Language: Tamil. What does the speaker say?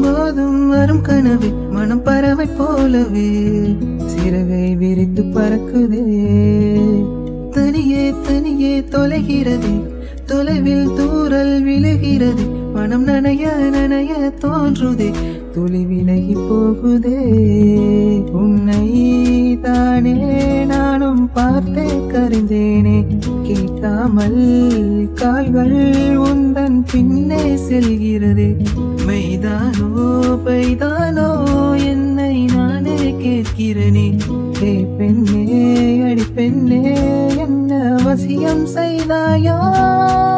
போதும் வரும் கனவே மனம் பறவை போலவே சிறகை விரித்து பறக்குதே. தனியே தனியே தொலைகிறது, தொலைவில் தூரல் விழுகிறது, மனம் நனைய நனைய தோன்றுதே, துளி விலகி போகுதே. உன்னை தானே நானும் பார்த்தே கருந்தேனே, கேட்காமல் கால்கள் உந்தன் பின்னே செல்கிறதே. மெய்தானோ பெய்தானோ என்னை நானே கேட்கிறேனே. ஏ பெண்ணே அடி பெண்ணே என்ன வசியம் செய்தாயா?